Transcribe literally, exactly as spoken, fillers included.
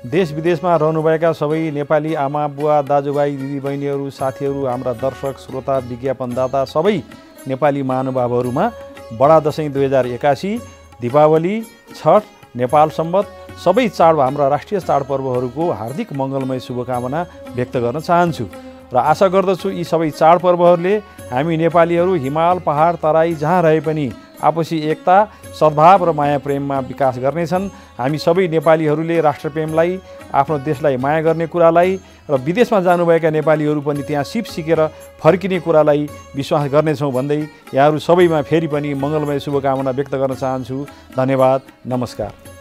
देश विदेशमा रहनुभएका सबै नेपाली आमा बुवा दाजुभाइ दिदीबहिनीहरू साथीहरू हाम्रा दर्शक श्रोता विज्ञापनदाता सबै नेपाली महानुभावहरूमा बडा दशैँ दुई हजार एकासी, दीपावली, छठ, नेपाल सम्वत सबै चाड हाम्रा राष्ट्रिय चाडपर्वहरूको हार्दिक मङ्गलमय शुभकामना व्यक्त गर्न चाहन्छु र आशा गर्दछु यी सबै चाडपर्वहरूले हामी नेपालीहरू हिमाल पहाड तराई जहाँ रहे पनि आपसी एकता सद्भाव र माया प्रेममा विकास गर्नेछन्। हामी सबै नेपालीहरूले राष्ट्रप्रेमलाई आफ्नो देशलाई माया गर्ने कुरालाई र विदेशमा जानुभएका नेपालीहरू पनि त्यहाँ सिप सिकेर फर्किने कुरालाई विश्वास गर्नेछौँ भन्दै यहाँहरू सबैमा फेरि पनि मङ्गलमय शुभकामना व्यक्त गर्न चाहन्छु। धन्यवाद, नमस्कार।